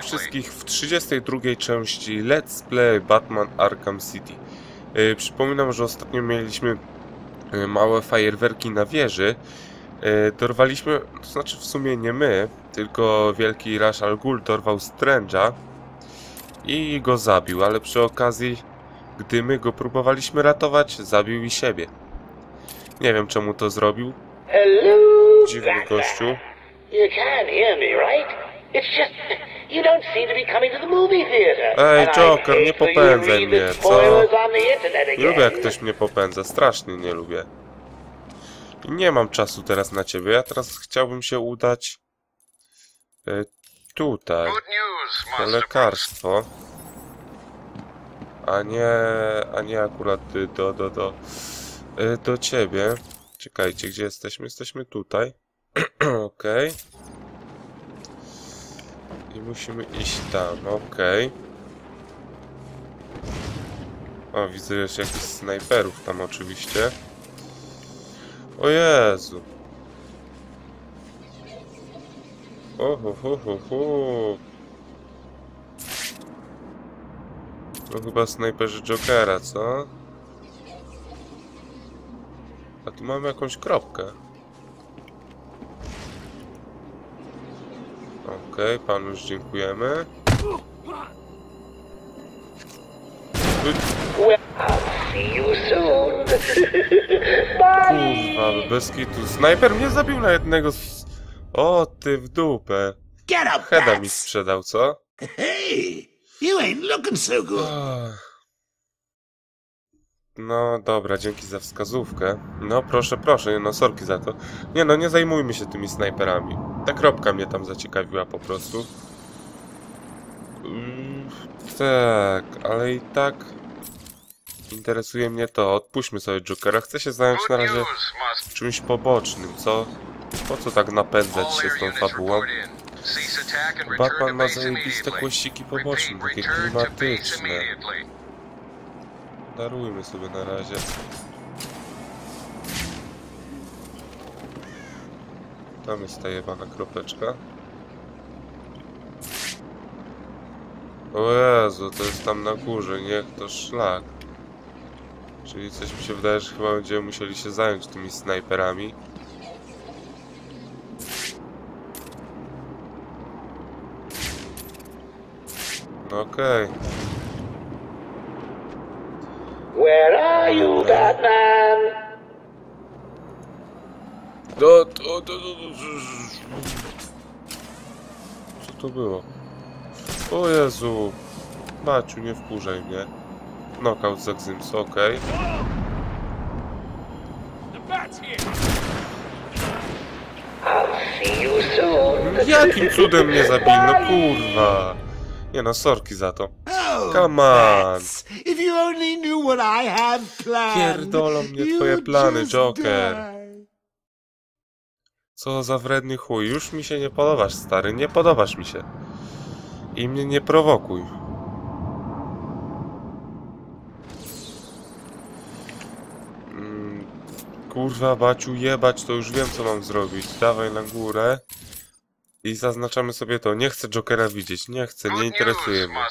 wszystkich w 32 części Let's Play Batman Arkham City. Przypominam, że ostatnio mieliśmy małe fajerwerki na wieży. Dorwaliśmy, to znaczy w sumie nie my, tylko wielki Ra's al Ghul dorwał Strange'a i go zabił, ale przy okazji, gdy my go próbowaliśmy ratować, zabił i siebie. Nie wiem, czemu to zrobił. Dziwny gościu. You can hear me, right? It's just you don't seem to be coming to the movie theater. Ej, Joker, nie popędzaj mnie, co? Nie lubię, jak ktoś mnie popędza, strasznie nie lubię. I nie mam czasu teraz na ciebie, ja teraz chciałbym się udać tutaj, na lekarstwo, a nie akurat do ciebie. Czekajcie, gdzie jesteśmy? Jesteśmy tutaj. Okej. I musimy iść tam, okej. O, widzę jeszcze jakichś snajperów tam oczywiście. O Jezu. Ohohoho. To chyba snajperzy Jokera, co? A tu mamy jakąś kropkę. Okej, panu już dziękujemy. Kurwa, bez kitu. Snajper mnie zabił na jednego z... O, ty w dupę. Heada mi sprzedał, co? Hey, you ain't looking so good. No dobra, dzięki za wskazówkę. No proszę, proszę, no sorki za to. Nie no, nie zajmujmy się tymi snajperami. Ta kropka mnie tam zaciekawiła po prostu. Tak, ale i tak interesuje mnie to. Odpuśćmy sobie Jokera. Chcę się zająć na razie czymś pobocznym, co? Po co tak napędzać się z tą fabułą? Batman ma zajebiste kłościki poboczne, takie klimatyczne. Darujmy sobie na razie. Tam jest ta jebana kropeczka. O Jezu, to jest tam na górze, niech to szlak. Czyli coś mi się wydaje, że chyba będziemy musieli się zająć tymi snajperami. No okej. Where are you, Batman? Co to było? O Jezu! Maciu, nie wkurzaj mnie. Knockout z Eximsu, okej. Jakim cudem mnie zabili? No kurwa! Nie no, sorki za to. Come on! If you only knew what I have planned. Pierdolą mnie twoje plany, Joker. Co za wredny chuj. Już mi się nie podobasz, stary. Nie podobasz mi się. I mnie nie prowokuj. Kurwa, Baciu, jebać, to już wiem, co mam zrobić. Dawaj na górę. I zaznaczamy sobie to. Nie chcę Jokera widzieć. Nie chcę, nie interesuje mnie.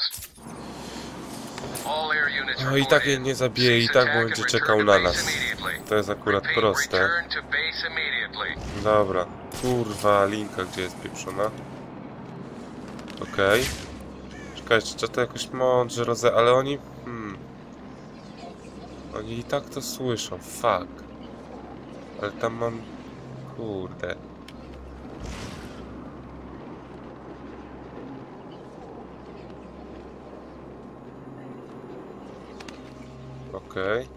No i tak jej nie zabije, i tak będzie czekał na nas. To jest akurat proste. Dobra. Kurwa, linka gdzie jest pieprzona? Okej. Czekajcie, trzeba to jakoś mądrze ale oni... Oni i tak to słyszą, fuck. Ale tam mam... Kurde. Okej.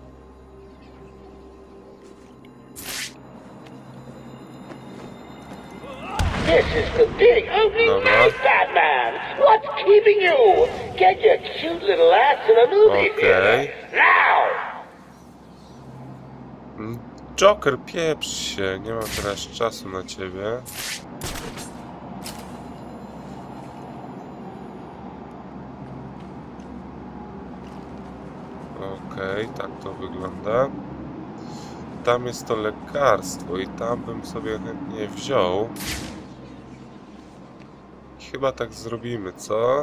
This is the big opening night, Batman. What's keeping you? Get your cute little ass to the movie theater now. Joker, pieprz się. Nie mam teraz czasu na ciebie. Okej, tak to wygląda. Tam jest to lekarstwo i tam bym sobie chętnie wziął. chyba tak zrobimy, co?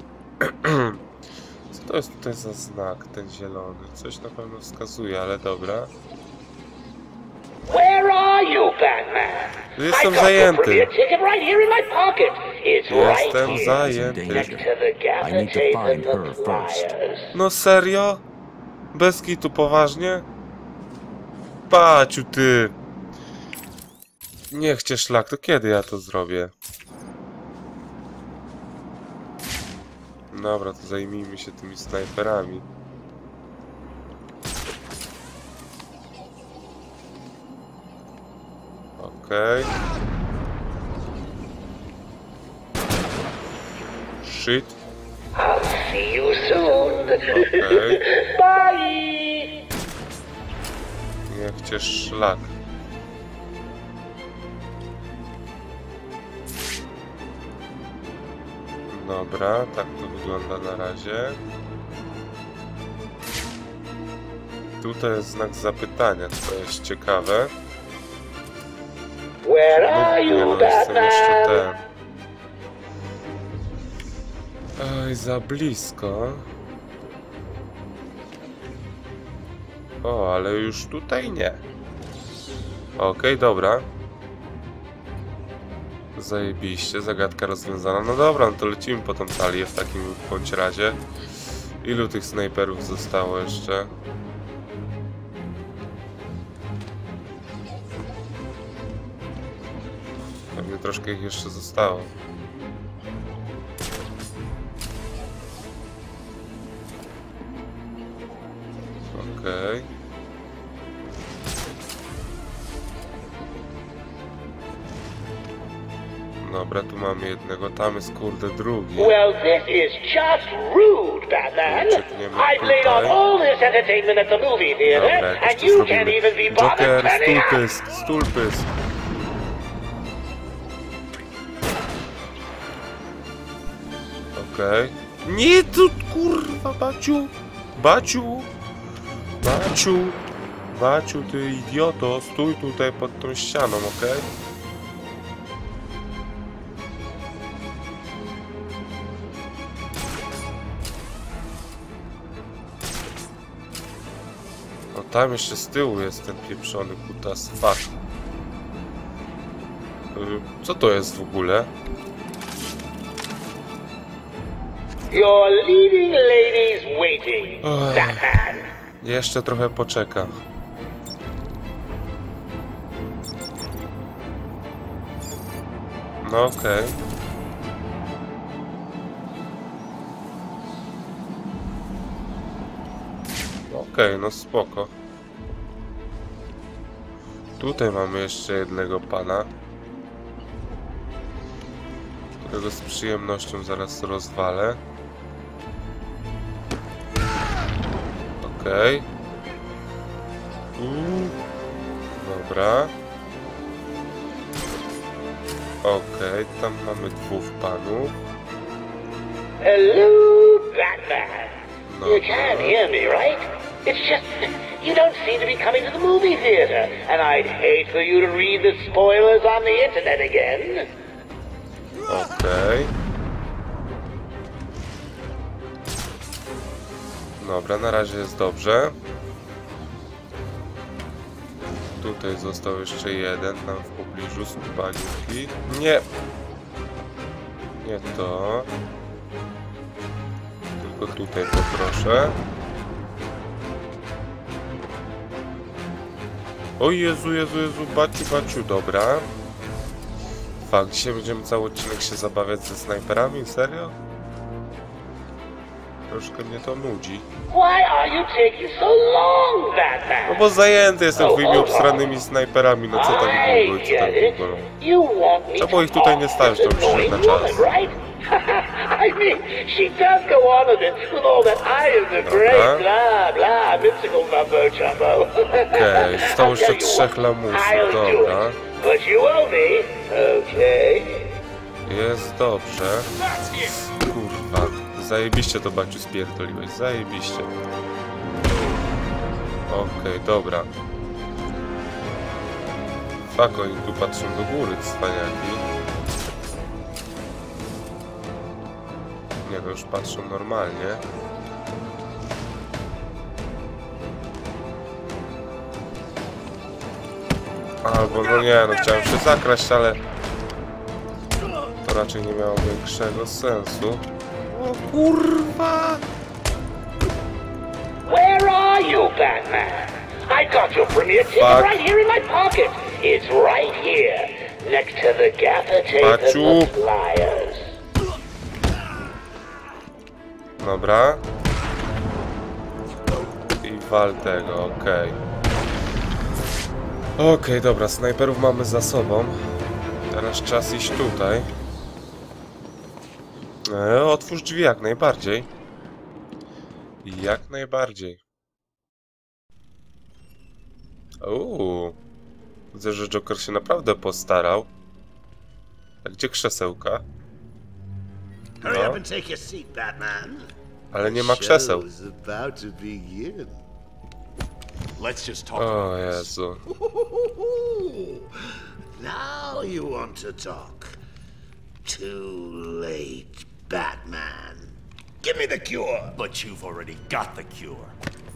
Co to jest tutaj za znak, ten zielony? Coś na pewno wskazuje, ale dobra. Where are you, Batman? Jestem I got zajęty. the Premier ticket right here in my pocket. It's right Jestem here. zajęty. Next to the I need to gaffetape find and her the first. flyers. No serio? Bez kitu, poważnie? Paciu, ty! Niech cię szlak, to kiedy ja to zrobię? Dobra, to zajmijmy się tymi snajperami. Okej. Shit. I'll see you soon. Okej. Bye. Niech cię szlak. Dobra, tak to wygląda na razie. Tutaj jest znak zapytania, co jest ciekawe. Where are Nie you, no, jestem jeszcze Batman? ten. Oj, za blisko. O, ale już tutaj nie. Okej, dobra. Zajebiście, zagadka rozwiązana. No dobra, no to lecimy po tą talię w takim bądź razie. Ilu tych snajperów zostało jeszcze? Pewnie troszkę ich jeszcze zostało. Okej. Dobra, tu mamy jednego, tam jest kurde drugi. Well, this is just rude, Batman. Uciekniemy I've laid off tutaj. all this entertainment at the movie theater, Dobra, jakoś and to you zrobimy. can't even be bothered Joker, turning up. stulpysk, stulpysk. Okej. Nie, tu kurwa, Baciu! Baciu! Baciu! Baciu, ty idioto, stój tutaj pod tą ścianą, okej? O, tam jeszcze z tyłu jest ten pieprzony kutas, fuck. Co to jest w ogóle? Your leading lady's waiting, Ech. Batman. Jeszcze trochę poczeka. No okej. Okej, no spoko. Tutaj mamy jeszcze jednego pana, którego z przyjemnością zaraz rozwalę. Okej. Dobra. Okej, tam mamy dwóch panów. Hello, Batman. No, You can't hear me, right? It's just you don't seem to be coming to the movie theater, and I'd hate for you to read the spoilers on the internet again. Okej. Dobra, na razie jest dobrze. Tutaj został jeszcze jeden tam w pobliżu skubaniówki. Nie! Nie to. Tylko tutaj poproszę. O Jezu, Jezu, Jezu, Baciu, Baciu, dobra. Fakt, dzisiaj będziemy cały odcinek się zabawiać ze snajperami? Serio? Troszkę mnie to nudzi. Why are you taking so long, Batman? No bo zajęty jestem twoimi obstranymi snajperami, no co tak długo i co tak długo. You want me Czemu ich tutaj nie stawiać, to przyszedł na czas. right? I mean, she does go on a bit with all that I am the great blah blah mystical mumbo jumbo. Okej, zostało jeszcze 3 lamusów, dobra. But you owe me, okay? Jest dobrze. Kurwa, zajebiście to Baciu spierdoliłeś, zajebiście. Okej, dobra. Fuck, oni tu patrzą do góry, cwaniaki. Nie, no już patrzą normalnie. Albo no nie, no chciałem się zakraść, ale to raczej nie miało większego sensu. O kurwa! Where are you, Batman? I got your premiere ticket right here in my pocket. It's right here, next to the gaffer tape and the flyers. Dobra. I wal tego, okej. Okej, dobra, snajperów mamy za sobą. Teraz czas iść tutaj. Otwórz drzwi jak najbardziej. Jak najbardziej. Widzę, że Joker się naprawdę postarał. A gdzie krzesełka? No. Ale nie ma krzeseł. O Jezu. Now you want to talk. Too late, Batman. Give me the cure. But you've already got the cure.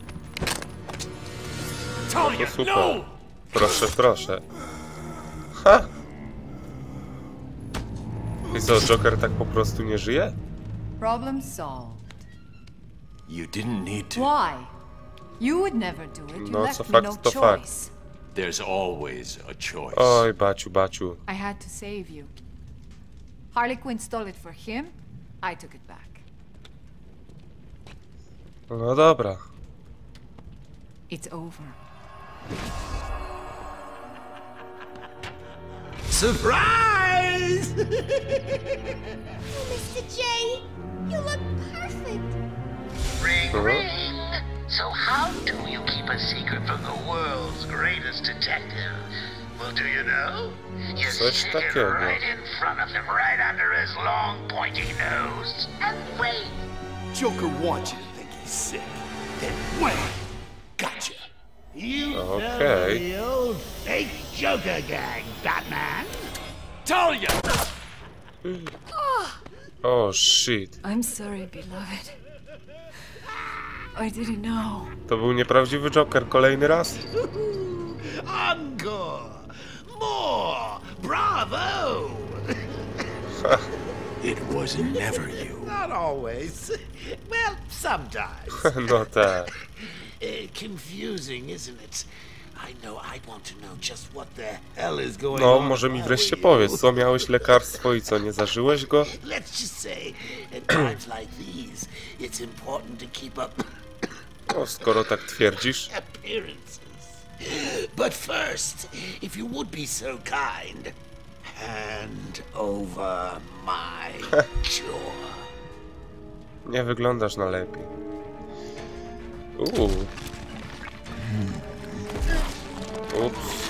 No to super. Proszę, proszę. Ha! I co, Joker tak po prostu nie żyje? Problem solved. You didn't need to. Why? You would never do it. You No, left co me fakt, no to fakt. choice. There's always a choice. Oj, Baciu, Baciu. I had to save you. Harley Quinn stole it for him. I took it back. No dobra. It's over. Surprise! Mr. J, you look perfect. Ring, ring. So how do you keep a secret from the world's greatest detective? Well, do you know? You Coś stick it takiego. right in front of him, right under his long, pointy nose, and wait. Joker wants you to think he's sick. Then wham! Gotcha. You Okay. know the old fake Joker gang, Batman. Talia! Oh shit. I'm sorry, beloved. I didn't know. To był nieprawdziwy Joker kolejny raz? Encore! More! Bravo! It was never you. Not always. Well, sometimes. No tak. Confusing, isn't it? I know I want to know just what the hell is going No, on. może mi wreszcie powiedz, co miałeś lekarstwo i co, nie zażyłeś go? Let's just say, at times like these, it's important to keep up No, skoro tak twierdzisz. appearances. But first, if you would be so kind, hand over my cure. Nie wyglądasz na lepiej. Ups.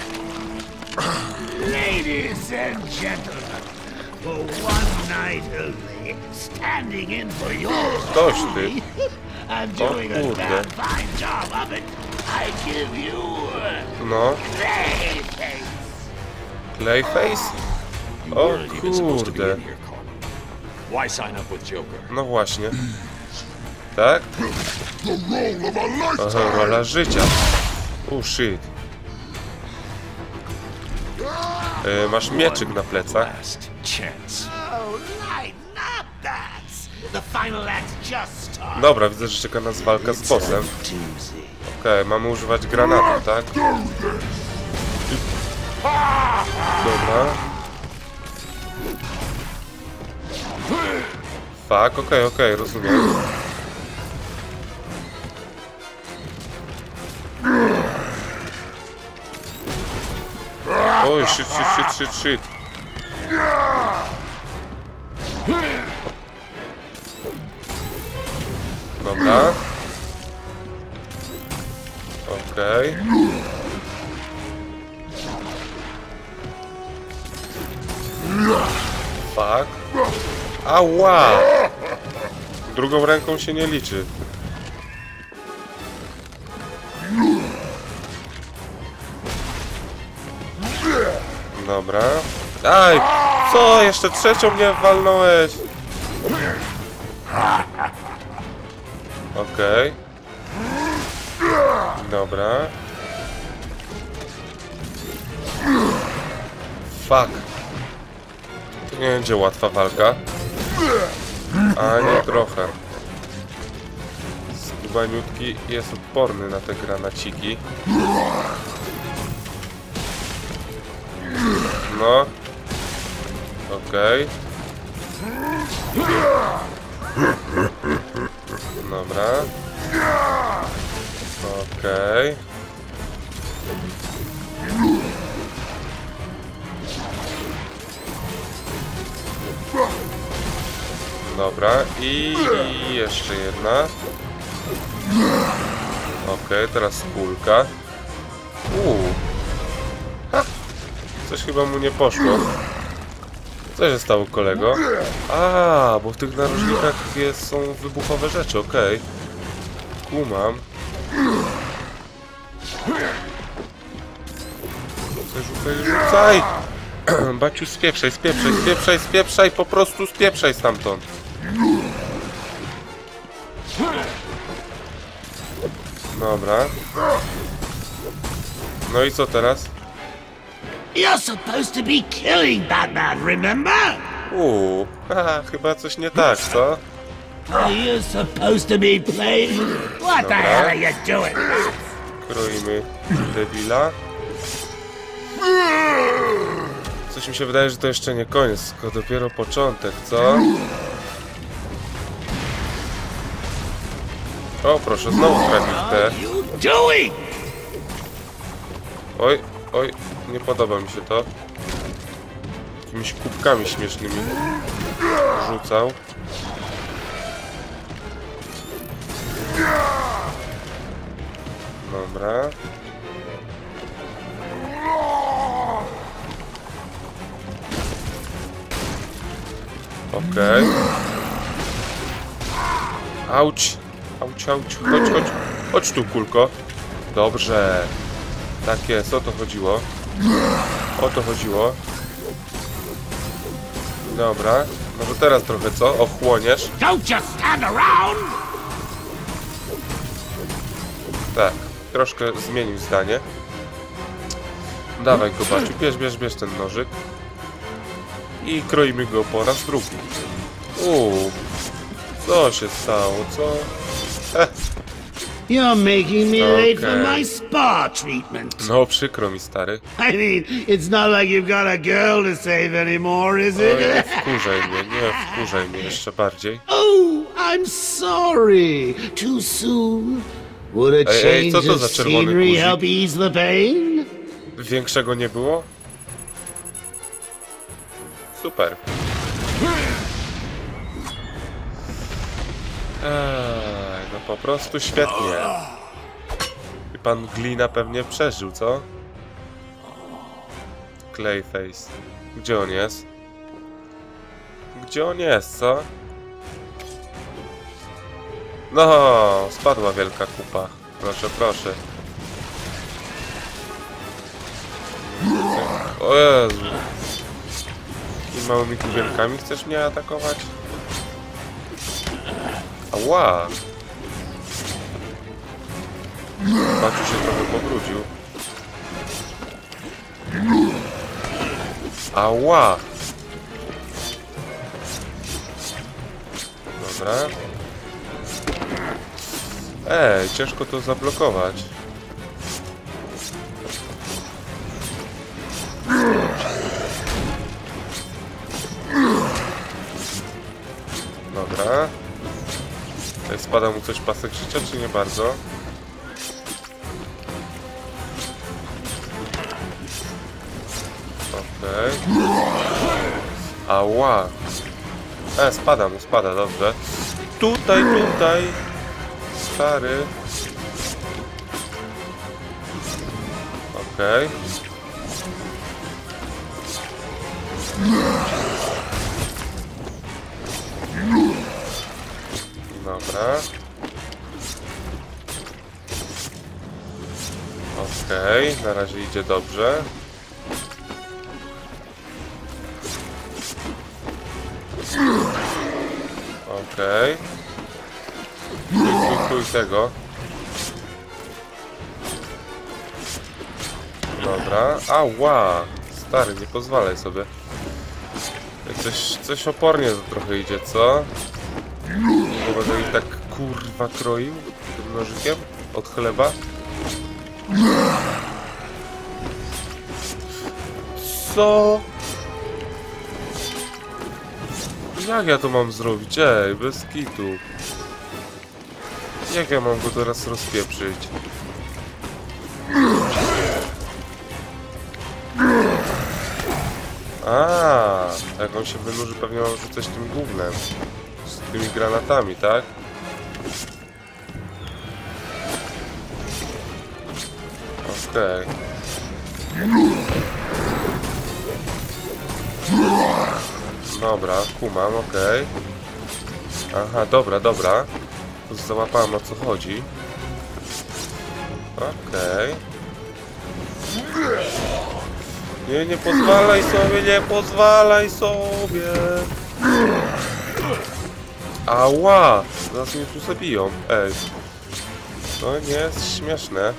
Ladies and gentlemen, for one night only, standing in for your Ktoś ty. story, and doing a kurde. damn fine job of it, I give you No, Clayface. Clayface? You O weren't even supposed to be kurde. in here, Carmen. Why sign up with Joker? No właśnie. Tak? Aha, rola życia. Shit. Masz mieczyk na plecach. Last chance. Oh, lighten up, bats. The final act just started. Dobra, widzę, że czeka nas walka z bossem. Doozy. Okej, mamy używać granatu, tak? Dobra. Fuck, okej, rozumiem. Oj, shit. Dobra. Okej. Fuck. Ała! Drugą ręką się nie liczy. Dobra. Aj! Co? Jeszcze trzecią mnie walnąłeś! Okej. Dobra. Fuck. To nie będzie łatwa walka. A nie trochę. Skubaniutki jest odporny na te granaciki. No. Okej. Dobra. Okej. Dobra. I jeszcze jedna. Okej, teraz kulka. Ha. Coś chyba mu nie poszło. Co się stało, kolego? A, bo w tych narożnikach są wybuchowe rzeczy, okej. Kumam. Rzucaj! Baciu, spieprzaj, po prostu spieprzaj stamtąd. Dobra. No i co teraz? You're supposed to be killing Batman, remember? Haha, chyba coś nie tak, co? Are you supposed to be playing? What the hell are you doing? Kroimy debila. Coś mi się wydaje, że to jeszcze nie koniec, tylko dopiero początek, co? O, proszę, znowu trafił w te. Oj, oj, nie podoba mi się to. Jakimiś kubkami śmiesznymi rzucał. Dobra. Okej. Auć. Auć, auć. Chodź. Chodź tu, kulko. Dobrze. Tak jest, o to chodziło. O to chodziło. Dobra. Może teraz trochę co? Ochłoniesz. Don't just stand around! Tak. Troszkę zmienił zdanie. Dawaj go, Baciu. Bierz ten nożyk. I kroimy go po raz drugi. Co się stało, co? You're making me late for my spa treatment. No, przykro mi, stary. I mean, it's not like you've got a girl to save anymore, is No, it? nie wkurzaj mnie jeszcze bardziej. Oh, I'm sorry. Too soon? Would a Ej, co change to of za czerwony scenery guzik? help ease the pain? Większego nie było? Super. No po prostu świetnie. I pan Glina pewnie przeżył, co? Clayface. Gdzie on jest? Gdzie on jest, co? No, spadła wielka kupa. Proszę, proszę. O Jezu. I małymi kubienkami chcesz mnie atakować? Ała! Baciu się trochę pobrudził. Ała! Dobra. Ciężko to zablokować. Dobra. Spada mu coś pasek życia, czy nie bardzo? Okej. Ała! Spada, dobrze. Tutaj! Stary. Okej. Dobra. Okej, na razie idzie dobrze. Okej. Chuj tego. Dobra. Ała! Stary, nie pozwalaj sobie. Coś opornie to trochę idzie, co? Bo będę ich tak kurwa kroił tym nożykiem od chleba. Co? Jak ja to mam zrobić? Ej, bez kitu. Jak ja mam go teraz rozpieprzyć? A, jak on się wynurzy, pewnie mam rzucać tym gównem. Z tymi granatami, tak? Okej. Dobra, kumam, okej. Aha, dobra. To załapałem, o co chodzi. Okej. Nie pozwalaj sobie, nie pozwalaj sobie. Ała! Zaraz mnie tu zabiją. Ej. To nie jest śmieszne.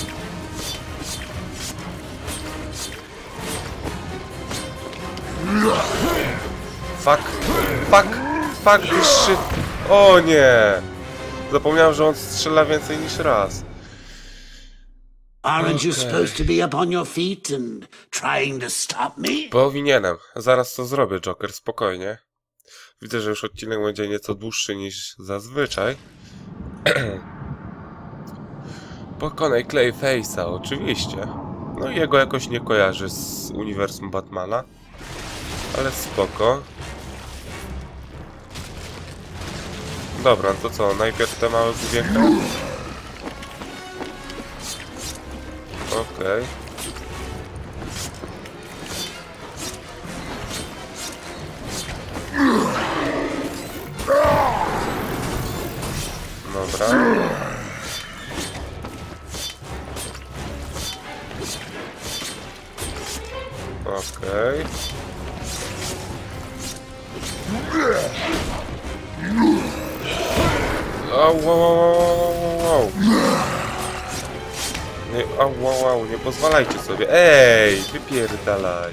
Fuck, shit. O nie! Zapomniałem, że on strzela więcej niż raz. Aren't you supposed to be up on your feet and trying to stop me? Powinienem. Zaraz to zrobię, Joker, spokojnie. Widzę, że już odcinek będzie nieco dłuższy niż zazwyczaj. Pokonaj Clayface'a, oczywiście. No i jego jakoś nie kojarzy z uniwersum Batmana. Ale spoko. Dobra, to co? Najpierw te małe główienka? Okej. Dobra. Okej. Wow. Nie pozwalajcie sobie. Ej, wypierdalaj.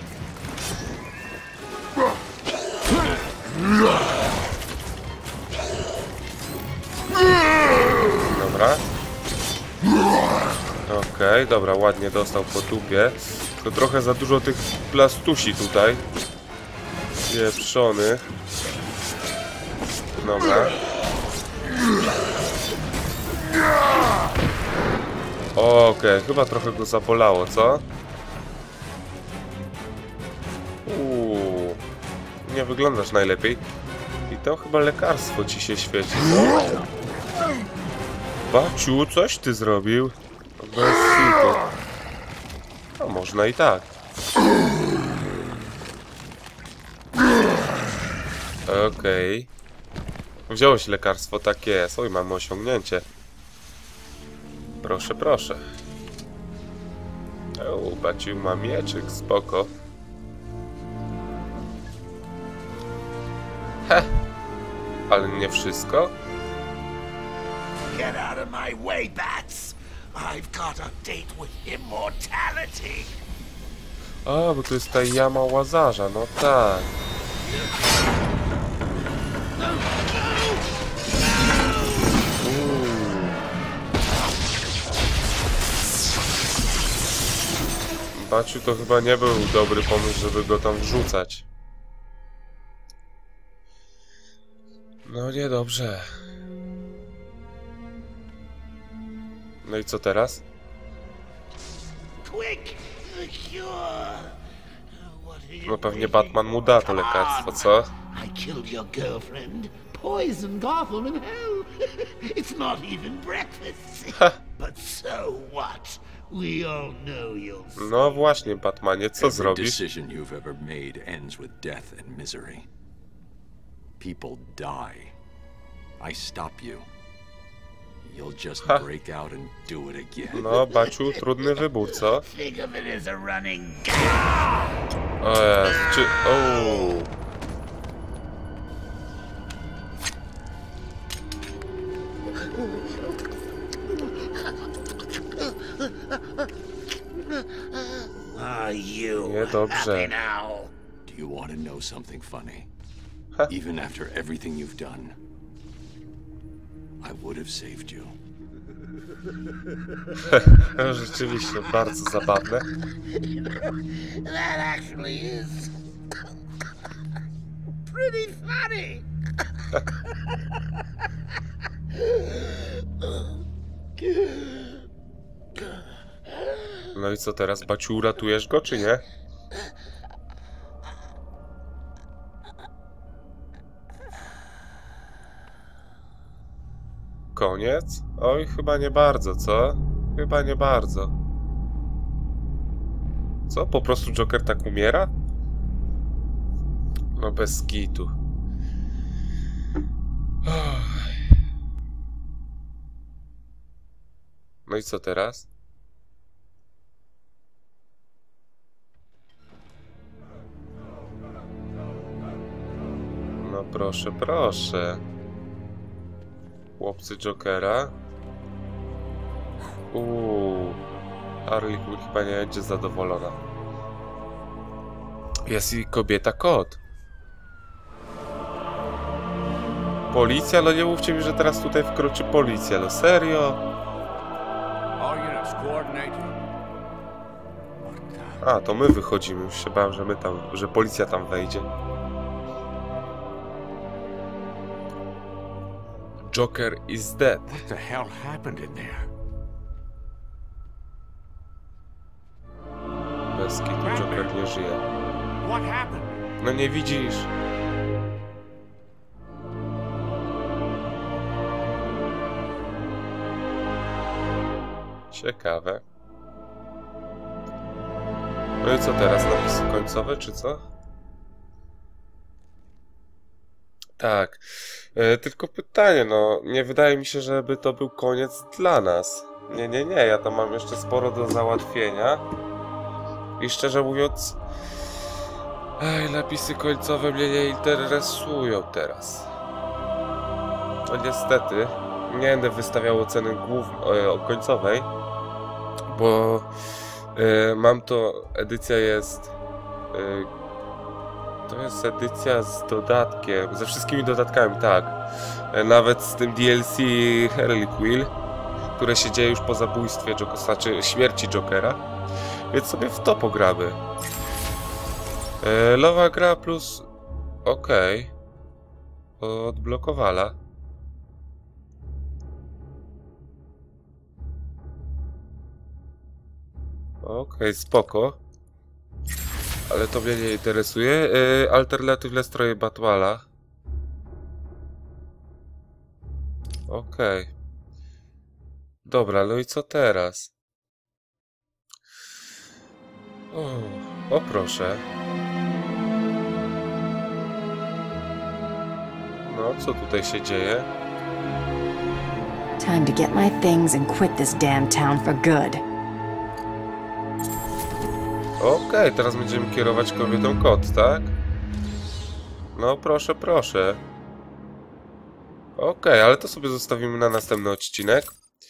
Dobra. Okej, dobra, ładnie dostał po dupie. To trochę za dużo tych plastusi tutaj. Pieprzony. Dobra. Okej, chyba trochę go zabolało, co? Nie wyglądasz najlepiej. I to chyba lekarstwo ci się świeci, co? Baciu, coś ty zrobił? Bez hitu. No, można i tak. Okej. Wziąłeś lekarstwo, tak jest. Oj, mamy osiągnięcie. Proszę. O, Baciu ma mieczyk, spoko. Ale nie wszystko. Get out of my way, bats! I've got a date with immortality! A, bo to jest ta jama Łazarza, no tak. Baciu, to chyba nie był dobry pomysł, żeby go tam wrzucać. No niedobrze. No i co teraz? No pewnie Batman mu da to lekarstwo, co? I killed your girlfriend, poisoned Gotham in hell. It's not even breakfast. But so what? We all know you'll. No właśnie, Batmanie, co zrobisz? Decision you've ever made ends with death and misery. People die. I stop you. You'll just break out and do it again. No, Baciu, trudny wybór, co? Think of it as a running O Jezu, czy... Are you Niedobrze. happy now? Do you want to know something funny? Ha. Even after everything you've done, I would have saved you. Rzeczywiście, bardzo zabawne. That actually is pretty funny. No i co teraz, Baciu, uratujesz go, czy nie? Koniec? Oj, chyba nie bardzo, co? Chyba nie bardzo. Co? Po prostu Joker tak umiera? No bez kitu. No i co teraz? No proszę, proszę. Chłopcy Jokera. Harley Quinn chyba nie będzie zadowolona. Jest i kobieta kot. Policja? No nie mówcie mi, że teraz tutaj wkroczy policja. No serio? A, to my wychodzimy. Już się bałem, że że policja tam wejdzie. Joker is dead. What the hell happened in there? Bez kitu Joker nie żyje. What happened? No nie widzisz. Ciekawe. No i co teraz? Napisy końcowe, czy co? Tak. Tylko pytanie, no, nie wydaje mi się, żeby to był koniec dla nas. Nie, ja tam mam jeszcze sporo do załatwienia. I szczerze mówiąc... napisy końcowe mnie nie interesują teraz. No niestety, nie będę wystawiał oceny końcowej, bo mam to, edycja jest... To jest edycja z dodatkiem, ze wszystkimi dodatkami, tak. Nawet z tym DLC Harley Quinn, które się dzieje już po zabójstwie Jokera, znaczy śmierci Jokera. Więc sobie w to pogramy. Nowa gra plus... Okej. Odblokowala. Okej, spoko. Ale to mnie nie interesuje. Alternatywne stroje Batmana. Okej. Dobra, no i co teraz? O proszę. No, co tutaj się dzieje? Time to get my things and quit this damn town for good. Okej, teraz będziemy kierować kobietą kot, tak? No proszę, proszę. Okej, ale to sobie zostawimy na następny odcinek.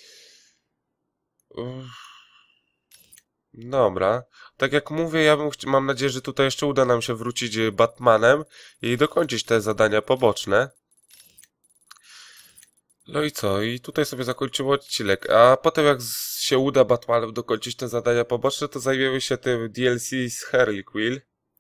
Dobra. Tak jak mówię, ja mam nadzieję, że tutaj jeszcze uda nam się wrócić Batmanem i dokończyć te zadania poboczne. No i co? I tutaj sobie zakończymy odcinek. A potem jak się uda Batmanem dokończyć te zadania poboczne, to zajmiemy się tym DLC z Harley Quinn,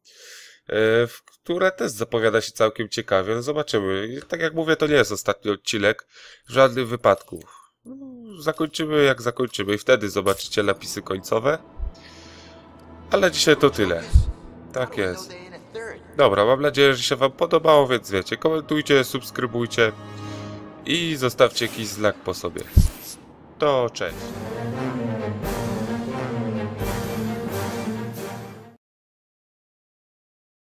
które też zapowiada się całkiem ciekawie. No zobaczymy. I tak jak mówię, to nie jest ostatni odcinek. W żadnym wypadku. Zakończymy jak zakończymy i wtedy zobaczycie napisy końcowe. Ale dzisiaj to tyle. Tak jest. Dobra, mam nadzieję, że się wam podobało, więc wiecie, komentujcie, subskrybujcie i zostawcie jakiś znak po sobie. To cześć.